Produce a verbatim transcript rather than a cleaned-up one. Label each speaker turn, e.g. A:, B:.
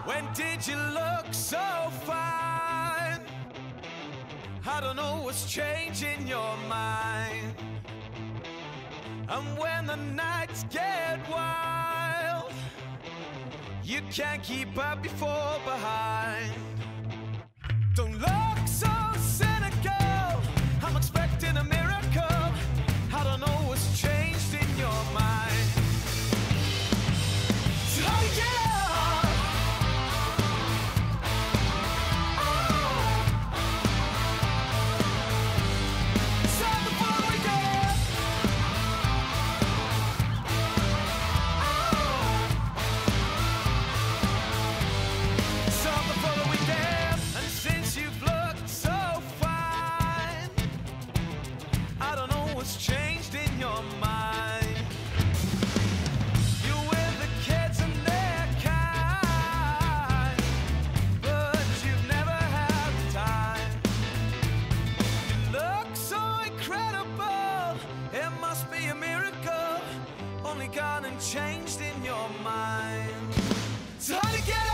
A: When did you look so fine? I don't know what's changing your mind. And when the nights get wild, you can't keep up before behind. Don't look so cynical, I'm expecting a miracle. I don't know what's changed in your mind. So how do you get up? Something for the weekend. Something for the weekend. And since you've looked so fine, I don't know what's changed in your mind. You're with the kids and their kind, but you've never had the time. You look so incredible, it must be a miracle, only gone and changed in your mind. So how do you get